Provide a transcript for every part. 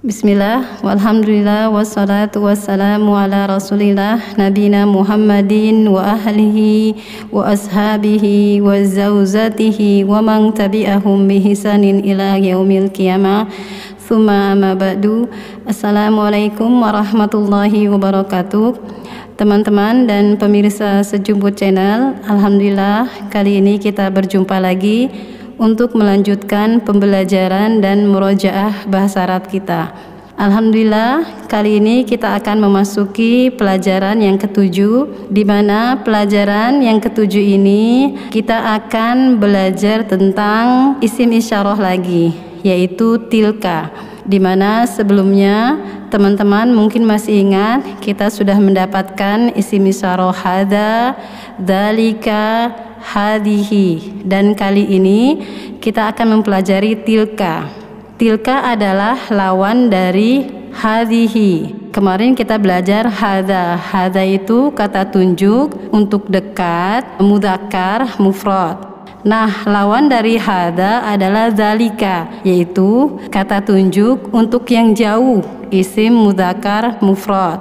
Bismillah, walhamdulillah, wassalatu wassalamu ala rasulillah nabina Muhammadin wa ahlihi wa ashabihi wa zawzatihi wa man tabi'ahum bihisanin ila yaumil qiyamah. Thumma amma ba'du. Assalamualaikum warahmatullahi wabarakatuh. Teman-teman dan pemirsa Sejumput Channel, alhamdulillah kali ini kita berjumpa lagi untuk melanjutkan pembelajaran dan murojaah bahasa Arab kita. Alhamdulillah, kali ini kita akan memasuki pelajaran yang ketujuh, di mana pelajaran yang ketujuh ini kita akan belajar tentang isim isyarah lagi, yaitu tilka. Di mana sebelumnya teman-teman mungkin masih ingat kita sudah mendapatkan isim isyarah hada, dzalika, hadihi, dan kali ini kita akan mempelajari tilka. Tilka adalah lawan dari hadihi. Kemarin kita belajar hada. Hada itu kata tunjuk untuk dekat, mudzakkar, mufrad. Nah, lawan dari hada adalah dzalika, yaitu kata tunjuk untuk yang jauh, isim mudzakkar mufrad.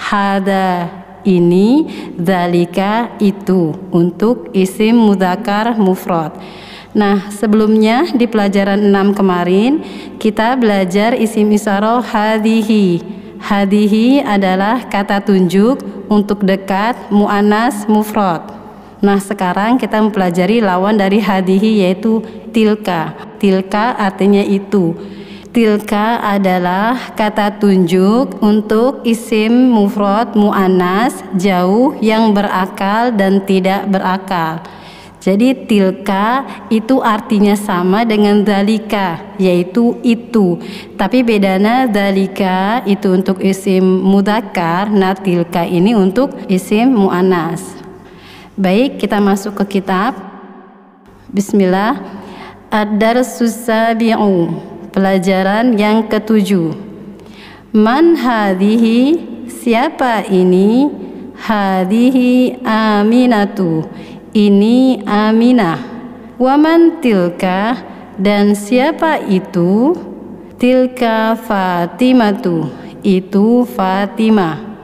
Hada ini, dzalika itu, untuk isim mudzakkar mufrad. Nah, sebelumnya di pelajaran 6 kemarin kita belajar isim isyarah hadihi. Hadihi adalah kata tunjuk untuk dekat, muannas mufrad. Nah, sekarang kita mempelajari lawan dari hadihi, yaitu tilka. Tilka artinya itu. Tilka adalah kata tunjuk untuk isim mufrad muannas jauh yang berakal dan tidak berakal. Jadi tilka itu artinya sama dengan dzalika, yaitu itu. Tapi bedanya dzalika itu untuk isim mudzakkar, nah tilka ini untuk isim muannas. Baik, kita masuk ke kitab. Bismillah. Ad-darsus sabi'u, pelajaran yang ketujuh. Man hadhihi, siapa ini? Hadhihi Aminatu, ini Aminah. Waman tilka, dan siapa itu? Tilka Fatimatu, itu Fatimah.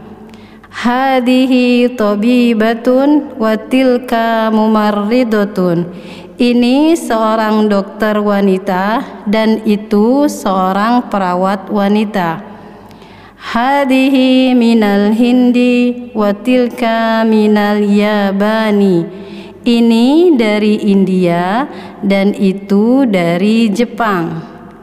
Hadihi tabibatun wa tilka mumarridatun, ini seorang dokter wanita dan itu seorang perawat wanita. Hadihi minal Hindi wa tilka minal Yabani, ini dari India dan itu dari Jepang.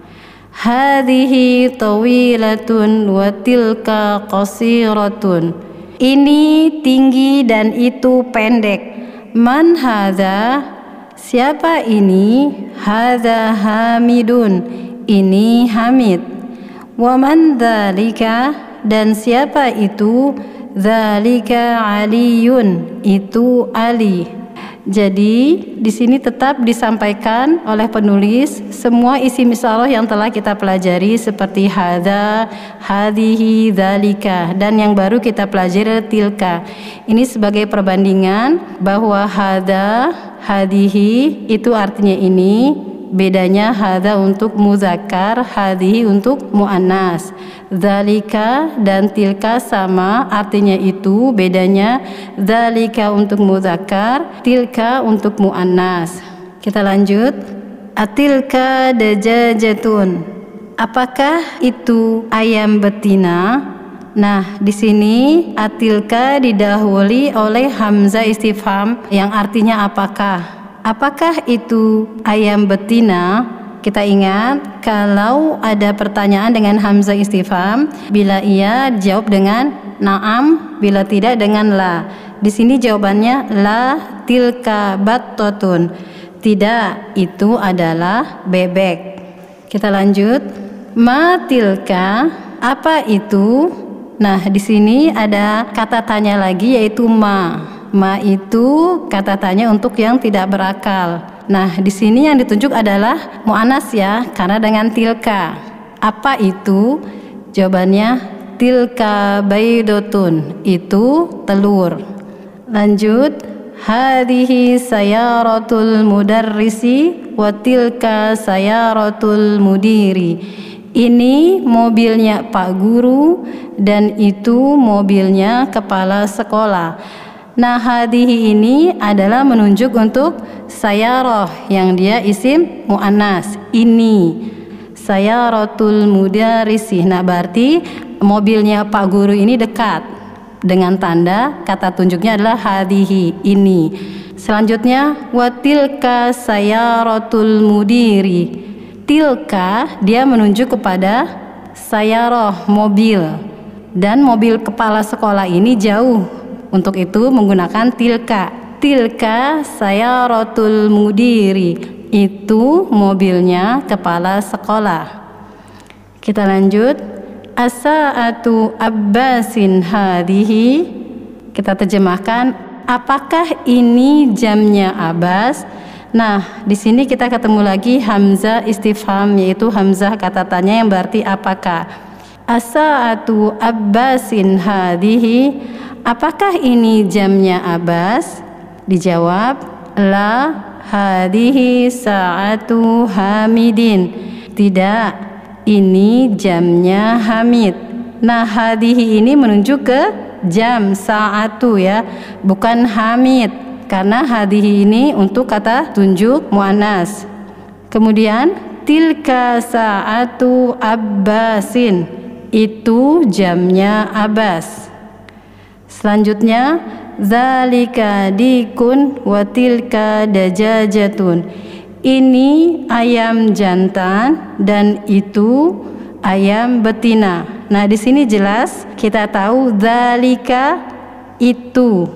Hadihi tawilatun wa tilka qasiratun, ini tinggi dan itu pendek. Man hadza, siapa ini? Hadza Hamidun, ini Hamid. Wa man dzalika, dan siapa itu? Dzalika Aliyun, itu Ali. Jadi di sini tetap disampaikan oleh penulis semua isim isyarah yang telah kita pelajari seperti hadza, hadihi, dzalika, dan yang baru kita pelajari tilka. Ini sebagai perbandingan bahwa hadza, hadihi itu artinya ini, bedanya hadza untuk mudzakkar, hadihi untuk muannas. Dzalika dan tilka sama, artinya itu, bedanya dzalika untuk mudzakkar, tilka untuk muannas. Kita lanjut. Atilka dajajatun, apakah itu ayam betina? Nah, di sini atilka didahului oleh hamzah istifham yang artinya apakah. Apakah itu ayam betina? Kita ingat kalau ada pertanyaan dengan hamzah istifham, bila iya jawab dengan na'am, bila tidak dengan la. Di sini jawabannya la tilka battotun, tidak, itu adalah bebek. Kita lanjut. Ma tilka, apa itu? Nah, di sini ada kata tanya lagi, yaitu ma. Ma itu kata tanya untuk yang tidak berakal. Nah, di sini yang ditunjuk adalah muannas ya, karena dengan tilka. Apa itu? Jawabannya tilka baydotun, itu telur. Lanjut. Hadihi sayaratul mudarrisi wa tilka sayaratul mudiri, Ini mobilnya Pak Guru dan itu mobilnya kepala sekolah. Nah, hadhihi ini adalah menunjuk untuk sayarah yang dia isim muannas. Ini sayaratul mudarrisi. Nah, berarti mobilnya Pak Guru ini dekat dengan tanda kata tunjuknya adalah hadhihi, ini. Selanjutnya watilka sayaratul mudiri. Tilka dia menunjuk kepada sayarah, mobil, dan mobil kepala sekolah ini jauh. Untuk itu menggunakan tilka. Tilka sayaratul mudiri, itu mobilnya kepala sekolah. Kita lanjut. As-sa'atu Abbasin hadhihi. Kita terjemahkan, apakah ini jamnya Abbas? Nah, di sini kita ketemu lagi hamzah istifham, yaitu hamzah kata tanya yang berarti apakah. As-sa'atu Abbasin hadhihi, apakah ini jamnya Abbas? Dijawab, la hadhihi sa'atu Hamidin. Tidak, ini jamnya Hamid. Nah, hadhihi ini menunjuk ke jam sa'atu ya, bukan Hamid. Karena hadhihi ini untuk kata tunjuk muannas. Kemudian tilka sa'atu Abbasin, itu jamnya Abbas. Selanjutnya zalika dikun wa tilka dajajatun, ini ayam jantan dan itu ayam betina. Nah, di sini jelas kita tahu zalika itu,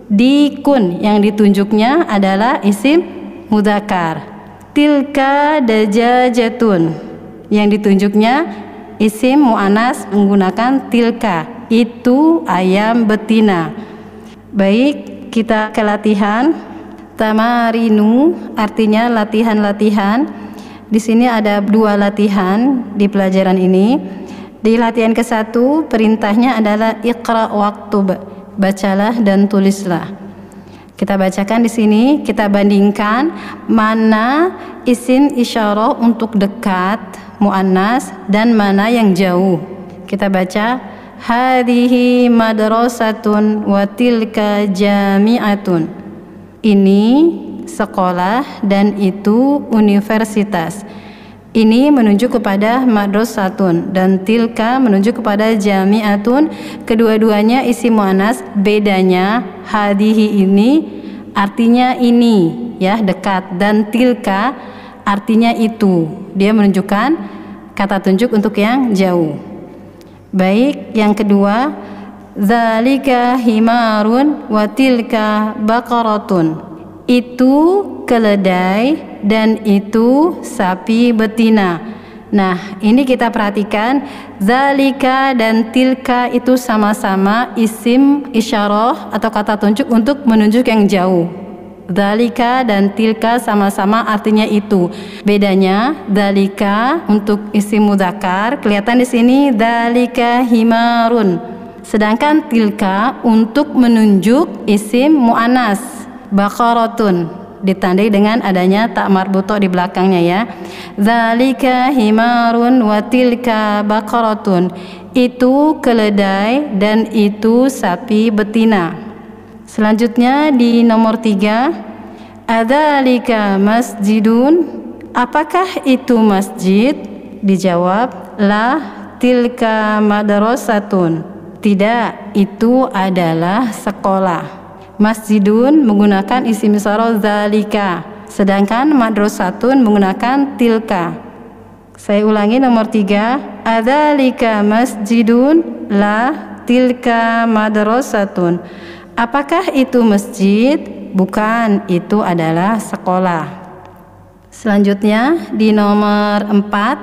dikun yang ditunjuknya adalah isim mudzakkar. Tilka dajajatun yang ditunjuknya isim muannas menggunakan tilka, itu ayam betina. Baik, kita ke latihan. Tamarinu artinya latihan-latihan. Di sini ada 2 latihan di pelajaran ini. Di latihan ke-1 perintahnya adalah iqra waktub, bacalah dan tulislah. Kita bacakan di sini, kita bandingkan mana isim isyarah untuk dekat muannas dan mana yang jauh. Kita baca, hadhihi madrasatun wa tilka jami'atun. Ini sekolah dan itu universitas. Ini menunjuk kepada madrasatun dan tilka menunjuk kepada jami'atun. Kedua-duanya isim muannas. Bedanya hadhihi ini artinya ini ya, dekat, dan tilka artinya itu. Dia menunjukkan kata tunjuk untuk yang jauh. Baik, yang kedua, zalika himarun wa tilka baqaratun. Itu keledai dan itu sapi betina. Nah, ini kita perhatikan, zalika dan tilka itu sama-sama isim isyarah atau kata tunjuk untuk menunjuk yang jauh. Zalika dan tilka sama-sama artinya itu. Bedanya, zalika untuk isim mudzakkar, kelihatan di sini zalika himarun. Sedangkan tilka untuk menunjuk isim muannas, baqaratun, ditandai dengan adanya ta marbutoh di belakangnya ya. Zalika himarun wa tilka baqaratun, itu keledai dan itu sapi betina. Selanjutnya di nomor 3, adzalika masjidun, apakah itu masjid? Dijawab, la tilka madrasatun, tidak, itu adalah sekolah. Masjidun menggunakan isim isyarah zalika, sedangkan madrasatun menggunakan tilka. Saya ulangi nomor 3, adzalika masjidun, la tilka madrasatun. Apakah itu masjid? Bukan, itu adalah sekolah. Selanjutnya di nomor 4,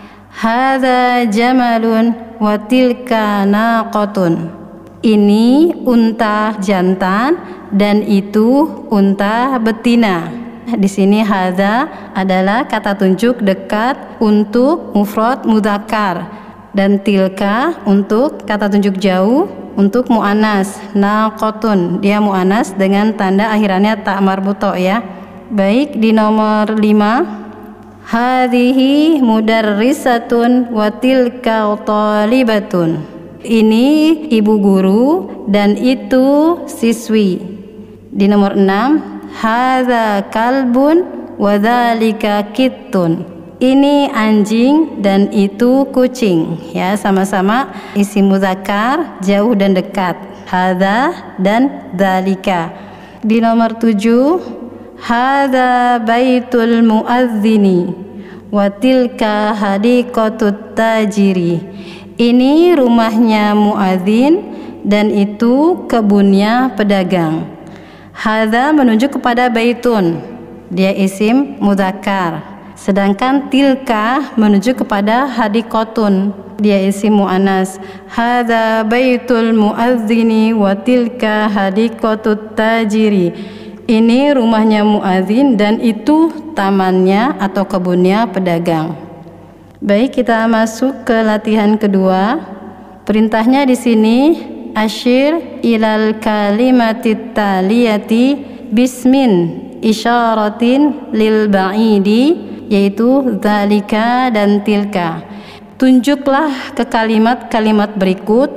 hadza jamalun wa tilka naqatun. Ini unta jantan dan itu unta betina. Di sini hadza adalah kata tunjuk dekat untuk mufrad mudzakkar dan tilka untuk kata tunjuk jauh untuk muannas. Naqatun dia muannas dengan tanda akhirannya ta marbutoh ya. Baik, di nomor 5, Hadhihi mudarrisatun wa tilka talibatun. Ini ibu guru dan itu siswi. Di nomor 6, hadza kalbun wa dzalika kittun. Ini anjing dan itu kucing. Ya, sama-sama isim muzakkar, jauh dan dekat. Hadza dan dzalika. Di nomor 7, hadza baitul muadzini wa tilka hadiqatut tajiri. Ini rumahnya muadzin dan itu kebunnya pedagang. Hadza menunjuk kepada baitun, dia isim mudzakkar. Sedangkan tilka menunjuk kepada hadiqatun, dia isim muannas. Hadza baitul muadzini wa tilka hadiqatut tajiri. Ini rumahnya muadzin dan itu tamannya atau kebunnya pedagang. Baik, kita masuk ke latihan kedua. Perintahnya di sini, asyir ilal kalimatit taliyati bismin isyaratin lil ba'idi, yaitu dzalika dan tilka. Tunjuklah ke kalimat-kalimat berikut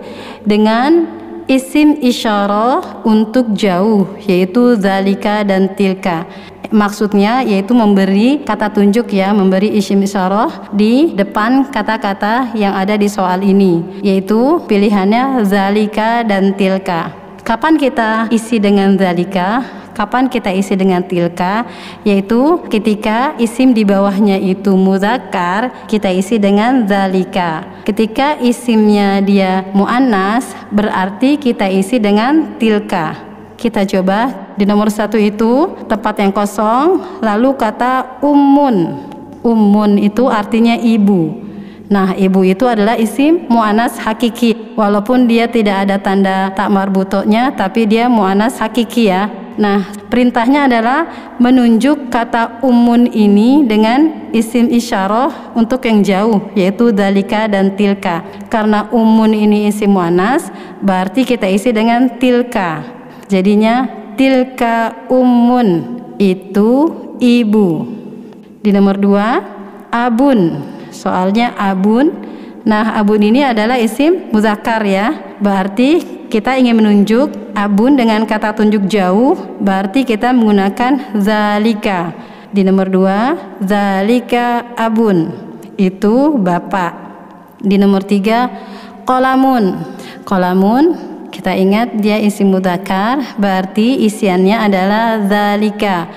dengan isim isyarah untuk jauh, yaitu dzalika dan tilka. Maksudnya yaitu memberi kata tunjuk, ya, memberi isim isyarah di depan kata-kata yang ada di soal ini, yaitu pilihannya dzalika dan tilka. Kapan kita isi dengan dzalika? Kapan kita isi dengan tilka? Yaitu ketika isim di bawahnya itu muzakkar, kita isi dengan dzalika. Ketika isimnya dia muannas, berarti kita isi dengan tilka. Kita coba di nomor 1 itu tempat yang kosong, lalu kata ummun. Ummun itu artinya ibu. Nah, ibu itu adalah isim muannas hakiki. Walaupun dia tidak ada tanda tak marbutoknya, tapi dia muannas hakiki, ya. Nah, perintahnya adalah menunjuk kata ummun ini dengan isim isyarah untuk yang jauh, yaitu dzalika dan tilka. Karena ummun ini isim muannas, berarti kita isi dengan tilka. Jadinya tilka ummun, itu ibu. Di nomor 2, abun. Soalnya abun. Nah, abun ini adalah isim muzakkar, ya. Berarti kita ingin menunjuk abun dengan kata tunjuk jauh, berarti kita menggunakan zalika. Di nomor 2, zalika abun, itu bapak. Di nomor 3, qolamun. Qolamun, kita ingat dia isim mudzakkar, berarti isiannya adalah zalika.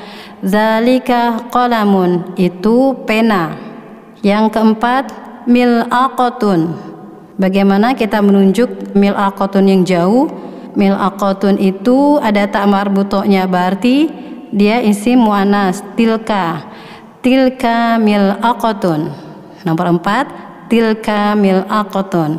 Zalika qolamun, itu pena. Yang keempat, mil'aqatun. Bagaimana kita menunjuk mil'aqatun yang jauh? Mil'aqatun itu ada tak marbutoknya, berarti dia isim muannas, tilka. Tilka mil'aqatun. Nomor 4, tilka mil'aqatun.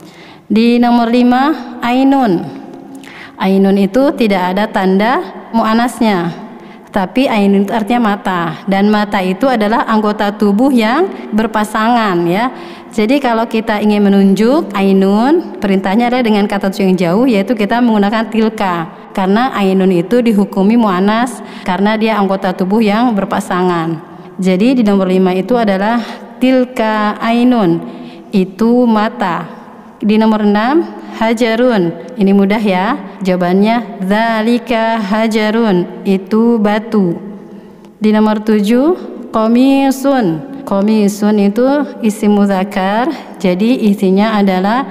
Di nomor 5, ainun. Ainun itu tidak ada tanda muannasnya, tapi ainun itu artinya mata, dan mata itu adalah anggota tubuh yang berpasangan, ya. Jadi kalau kita ingin menunjuk ainun, perintahnya adalah dengan kata tunjuk yang jauh, yaitu kita menggunakan tilka. Karena ainun itu dihukumi muannas karena dia anggota tubuh yang berpasangan. Jadi di nomor 5 itu adalah tilka ainun, itu mata. Di nomor 6, hajarun. Ini mudah, ya. Jawabannya dzalika hajarun, itu batu. Di nomor 7, qamisun. Qamisun itu isim mudzakkar, jadi isinya adalah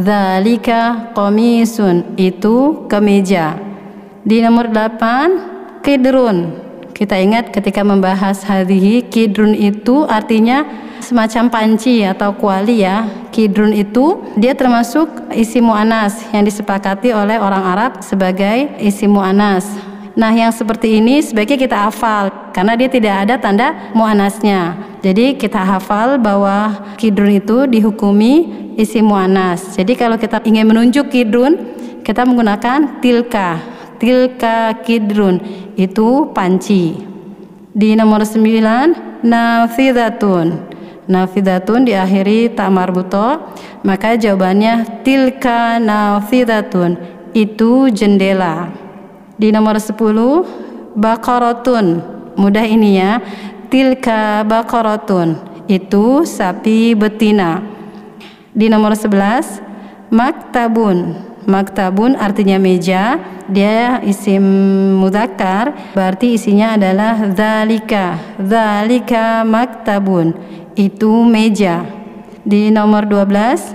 dzalika qamisun, itu kemeja. Di nomor 8, qidrun. Kita ingat ketika membahas hadhihi, qidrun itu artinya semacam panci atau kuali, ya. Qidrun itu dia termasuk isim muannas yang disepakati oleh orang Arab sebagai isim muannas. Nah, yang seperti ini sebaiknya kita hafal karena dia tidak ada tanda muannasnya. Jadi kita hafal bahwa qidrun itu dihukumi isim muannas. Jadi kalau kita ingin menunjuk qidrun, kita menggunakan tilka. Tilka qidrun, itu panci. Di nomor 9, nafidatun. Nafidatun diakhiri ta marbuto, maka jawabannya tilka nafidatun, itu jendela. Di nomor 10, baqaratun. Mudah ini, ya. tilka baqaratun, itu sapi betina. Di nomor 11, maktabun. Maktabun artinya meja, dia isim mudzakkar, berarti isinya adalah dzalika. Dzalika maktabun, itu meja. Di nomor 12,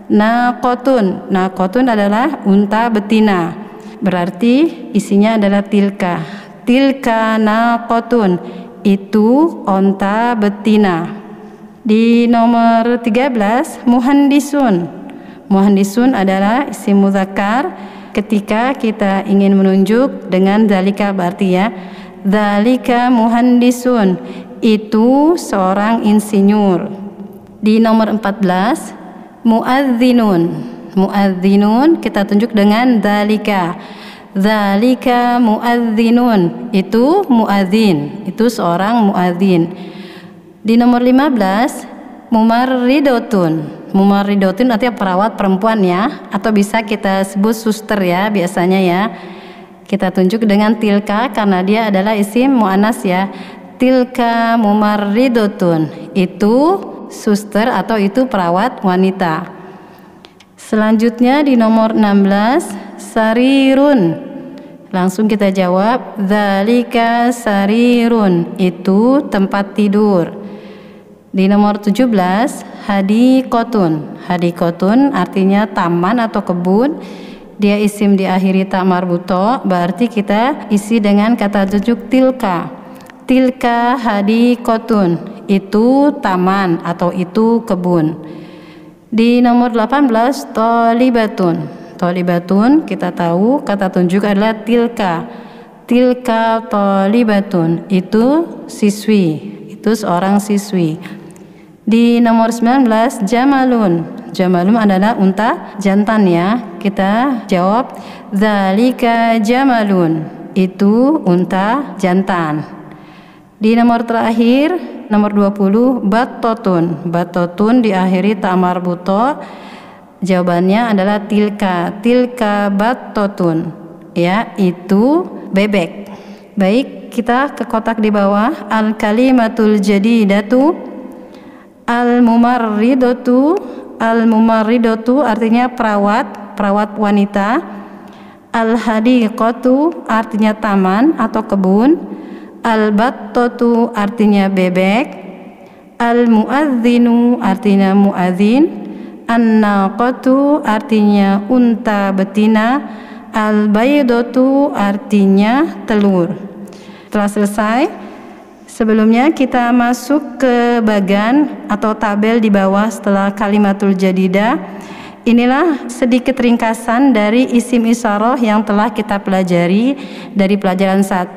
naqotun. Naqotun adalah unta betina, berarti isinya adalah tilka. Tilka naqotun, itu unta betina. Di nomor 13, muhandisun. Muhandisun adalah isim mudzakkar ketika kita ingin menunjuk dengan dzalika, berarti ya dzalika muhandisun, itu seorang insinyur. Di nomor 14, muadzinun. Muadzinun kita tunjuk dengan dzalika. Dzalika muadzinun, itu muadzin, itu seorang muadzin. Di nomor 15, mumarridotun. Mumarridotun artinya perawat perempuan ya, atau bisa kita sebut suster ya biasanya ya. Kita tunjuk dengan tilka karena dia adalah isim muannas ya. Tilka mumarridotun, itu suster atau itu perawat wanita. Selanjutnya di nomor 16, sarirun. Langsung kita jawab, dzalika sarirun, itu tempat tidur. Di nomor 17, hadikotun. Hadikotun artinya taman atau kebun. Dia isim diakhiri ta marbuto, berarti kita isi dengan kata tunjuk tilka. Tilka hadikotun, itu taman atau itu kebun. Di nomor 18, tholibatun. Tholibatun kita tahu kata tunjuk adalah tilka. Tilka tholibatun, itu siswi, itu seorang siswi. Di nomor 19, jamalun. Jamalun adalah unta jantan ya. Kita jawab dzalika jamalun, itu unta jantan. Di nomor terakhir, nomor 20, battotun. Battotun diakhiri ta marbuto. Jawabannya adalah tilka. Tilka battotun, ya, itu bebek. Baik, kita ke kotak di bawah. Al kalimatul jadidatu. Al-mumarridatu. Al-mumarridatu artinya perawat wanita. Al-hadiqatu artinya taman atau kebun. Al-battatu artinya bebek. Al-muadzinu artinya muadzin. An-naqatu artinya unta betina. Al-baydatu artinya telur. Telah selesai. Sebelumnya kita masuk ke bagan atau tabel di bawah setelah kalimatul jadidah. Inilah sedikit ringkasan dari isim isyarah yang telah kita pelajari dari pelajaran 1,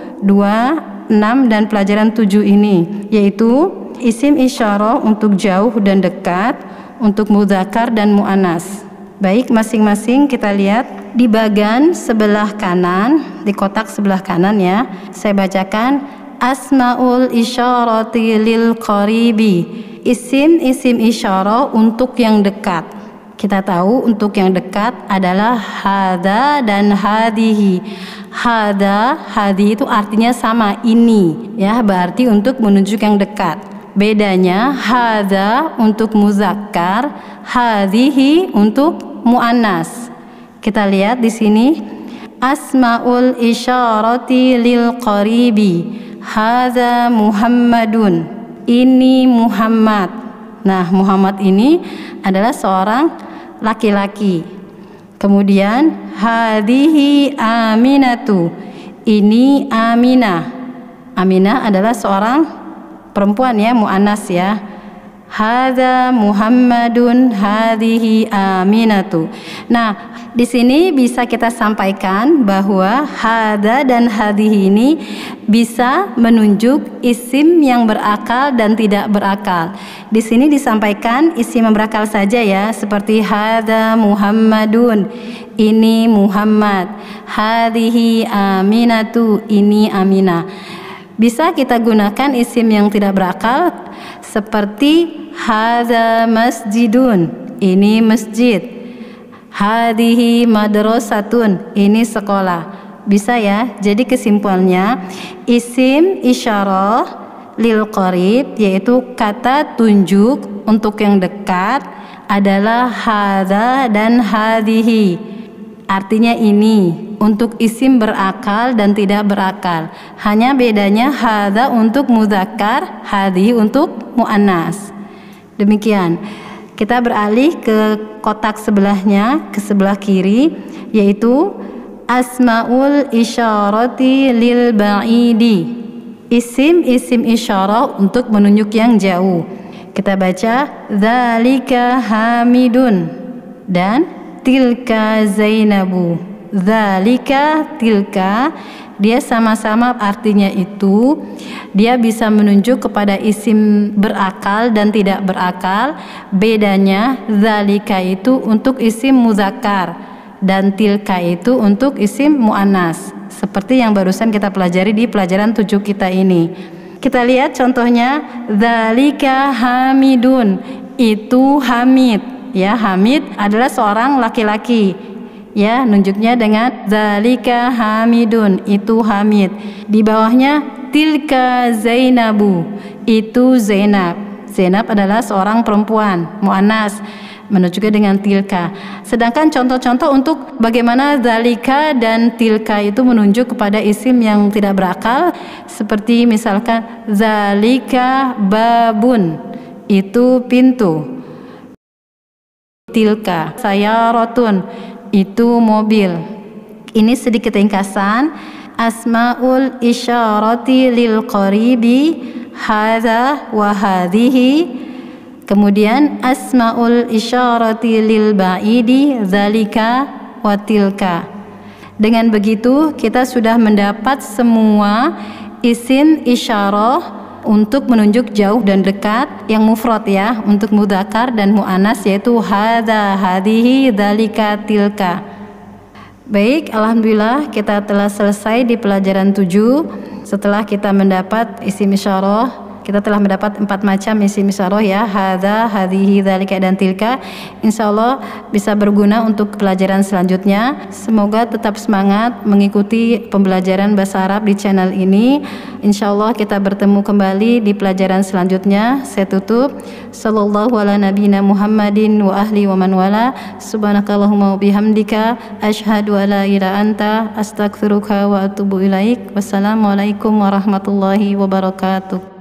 2, 6 dan pelajaran 7 ini, yaitu isim isyarah untuk jauh dan dekat, untuk mudzakkar dan muannas. Baik, masing-masing kita lihat di bagan sebelah kanan, di kotak sebelah kanan ya. Saya bacakan. Asmaul isyarati lil qaribi, isim isyarah untuk yang dekat. Kita tahu untuk yang dekat adalah hadza dan hadihi. Hadza, hadi itu artinya sama, ini ya, berarti untuk menunjuk yang dekat. Bedanya hadza untuk muzakkar, hadihi untuk muannas. Kita lihat di sini asmaul isyarati lil qaribi. Hadza Muhammadun, ini Muhammad. Nah, Muhammad ini adalah seorang laki-laki. Kemudian hadihi Aminatu, ini Aminah. Aminah adalah seorang perempuan ya, muannas ya. Hadza Muhammadun, hadihi Aminatu. Nah, di sini bisa kita sampaikan bahwa hadza dan hadihi ini bisa menunjuk isim yang berakal dan tidak berakal. Di sini disampaikan isim yang berakal saja ya, seperti hadza Muhammadun, ini Muhammad. Hadihi Aminatu, ini Aminah. Bisa kita gunakan isim yang tidak berakal seperti hadza masjidun, ini masjid. Hadihi madrasatun, ini sekolah. Bisa ya. Jadi kesimpulannya isim isyarah lil qarib, yaitu kata tunjuk untuk yang dekat adalah hadza dan hadhihi. Artinya ini untuk isim berakal dan tidak berakal. Hanya bedanya hadza untuk mudzakkar, hadhihi untuk muannas. Demikian. Kita beralih ke kotak sebelahnya, ke sebelah kiri, yaitu asmaul isyarati lil ba'idi. Isim-isim isyarah untuk menunjuk yang jauh. Kita baca dzalika hamidun dan tilka zainabu. Dzalika, tilka, dia sama-sama artinya itu. Dia bisa menunjuk kepada isim berakal dan tidak berakal. Bedanya dzalika itu untuk isim muzakkar dan tilka itu untuk isim muannas. Seperti yang barusan kita pelajari di pelajaran 7 kita ini. Kita lihat contohnya, dzalika hamidun, itu Hamid. Ya, Hamid adalah seorang laki-laki. Ya, nunjuknya dengan dzalika hamidun, itu Hamid. Di bawahnya tilka Zainabu, itu Zainab. Zainab adalah seorang perempuan, muannas, menunjukkan dengan tilka. Sedangkan contoh-contoh untuk bagaimana dzalika dan tilka itu menunjuk kepada isim yang tidak berakal, seperti misalkan dzalika babun, itu pintu. Tilka sayaratun, itu mobil. Ini sedikit ringkasan asmaul isyarati lil qaribi hadza wa hadhihi. Kemudian asmaul isyarati lil ba'idi dzalika wa tilka. Dengan begitu kita sudah mendapat semua isim isyarah untuk menunjuk jauh dan dekat yang mufrad ya, untuk mudzakkar dan muannas, yaitu hadza, hadhihi, dzalika, tilka. Baik, alhamdulillah kita telah selesai di pelajaran 7. Setelah kita mendapat isim isyarah, kita telah mendapat 4 macam isim isyarah ya, hadza, hadhihi, dzalika dan tilka. Insyaallah bisa berguna untuk pelajaran selanjutnya. Semoga tetap semangat mengikuti pembelajaran bahasa Arab di channel ini. Insyaallah kita bertemu kembali di pelajaran selanjutnya. Saya tutup. Sallallahu ala nabiyina Muhammadin wa ahli wa man wala. Subhanakallahumma wa bihamdika asyhadu an la ilaha anta astaghfiruka wa atubu ilaik. Wassalamualaikum warahmatullahi wabarakatuh.